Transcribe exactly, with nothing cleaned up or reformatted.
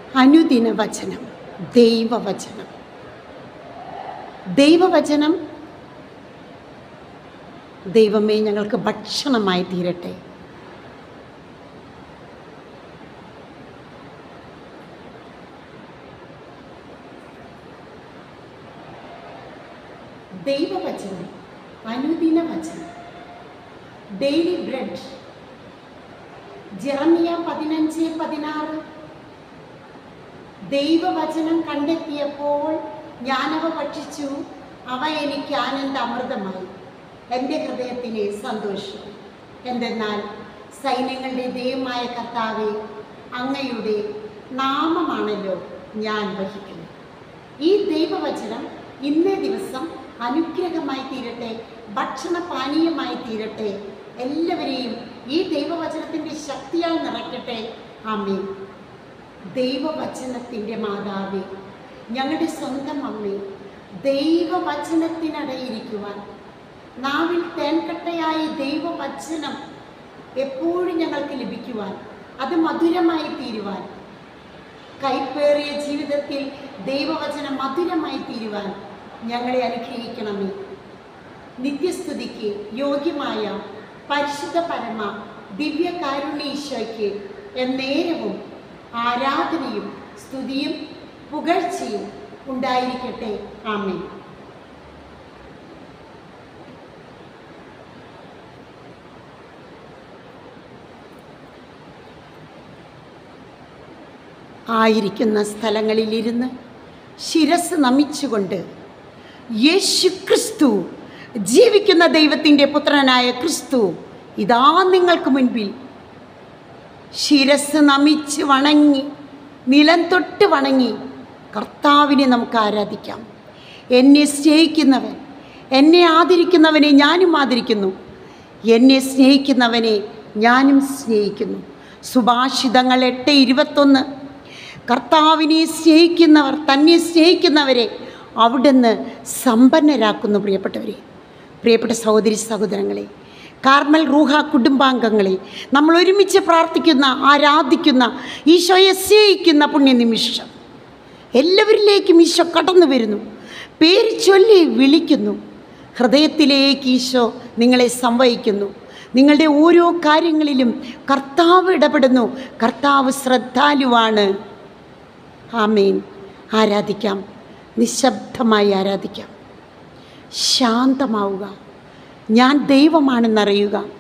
അനുദിന വചനം, ദൈവവചനം. ദൈവവചനം ദൈവമേ ഞങ്ങൾക്ക് ഭക്ഷണമായി തീരട്ടെ. ദൈവവചനം, അനുദിന വചനം, ഡെയിലി ബ്രെഡ്. ജെറമിയ പതിനഞ്ച് പതിനാറ്. ദൈവവചനം കണ്ടെത്തിയപ്പോൾ ഞാനവ ഭക്ഷിച്ചു, അവ എനിക്ക് ആനന്ദ അമൃതമായി, എൻ്റെ ഹൃദയത്തിലെ സന്തോഷം. എന്തെന്നാൽ സൈന്യങ്ങളുടെ ദൈവമായ കർത്താവേ, അങ്ങയുടെ നാമമാണല്ലോ ഞാൻ വഹിക്കുന്നത്. ഈ ദൈവവചനം ഇന്നേ ദിവസം അനുഗ്രഹമായി തീരട്ടെ, ഭക്ഷണപാനീയമായി തീരട്ടെ. എല്ലാവരെയും ഈ ദൈവവചനത്തിൻ്റെ ശക്തിയാൽ നിറയ്ക്കട്ടെ. ആമേൻ. ദൈവവചനത്തിൻ്റെ മാതാവേ, ഞങ്ങളുടെ സ്വന്തം അമ്മേ, ദൈവവചനത്തിനടയിരിക്കുവാൻ, നാവിൽ തേൻകട്ടയായി ദൈവവചനം എപ്പോഴും ഞങ്ങൾക്ക് ലഭിക്കുവാൻ, അത് മധുരമായി തീരുവാൻ, കൈപ്പേറിയ ജീവിതത്തിൽ ദൈവവചനം മധുരമായി തീരുവാൻ ഞങ്ങളെ അനുഗ്രഹിക്കണമേ. നിത്യസ്തുതിക്ക് യോഗ്യമായ പരിശുദ്ധ പരമ ദിവ്യകാരുണ്യ ഈശോയ്ക്ക് എന്നേരവും ആരാധനയും സ്തുതിയും പുകഴ്ചയും ഉണ്ടായിരിക്കട്ടെ. ആമേൻ. ആയിരിക്കുന്ന സ്ഥലങ്ങളിലിരുന്ന് ശിരസ് നമിച്ചുകൊണ്ട്, യേശു ക്രിസ്തു, ജീവിക്കുന്ന ദൈവത്തിൻ്റെ പുത്രനായ ക്രിസ്തു ഇതാ നിങ്ങൾക്ക് മുൻപിൽ ശിരസ് നമിച്ച് വണങ്ങി, നിലം തൊട്ട് വണങ്ങി കർത്താവിനെ നമുക്ക് ആരാധിക്കാം. എന്നെ സ്നേഹിക്കുന്നവൻ, എന്നെ ആദരിക്കുന്നവനെ ഞാനും ആദരിക്കുന്നു, എന്നെ സ്നേഹിക്കുന്നവനെ ഞാനും സ്നേഹിക്കുന്നു. സുഭാഷിതങ്ങൾ എട്ട് ഇരുപത്തൊന്ന്. കർത്താവിനെ സ്നേഹിക്കുന്നവർ, തന്നെ സ്നേഹിക്കുന്നവരെ അവിടുന്ന് സമ്പന്നരാക്കുന്നു. പ്രിയപ്പെട്ടവരെ, പ്രിയപ്പെട്ട സഹോദരി സഹോദരങ്ങളെ, കാർമൽ റൂഹ കുടുംബാംഗങ്ങളെ, നമ്മൾ ഒരുമിച്ച് പ്രാർത്ഥിക്കുന്ന, ആരാധിക്കുന്ന, ഈശോയെ സ്നേഹിക്കുന്ന പുണ്യനിമിഷം എല്ലാവരിലേക്കും ഈശോ കടന്നു വരുന്നു. പേര് ചൊല്ലി വിളിക്കുന്നു. ഹൃദയത്തിലേക്ക് ഈശോ നിങ്ങളെ സംവഹിക്കുന്നു. നിങ്ങളുടെ ഓരോ കാര്യങ്ങളിലും കർത്താവ് ഇടപെടുന്നു. കർത്താവ് ശ്രദ്ധാലുവാണ്. ആമേൻ. ആരാധിക്കാം, നിശബ്ദമായി ആരാധിക്കാം. ശാന്തമാവുക. ഞാൻ ദൈവമാണെന്നറിയുക.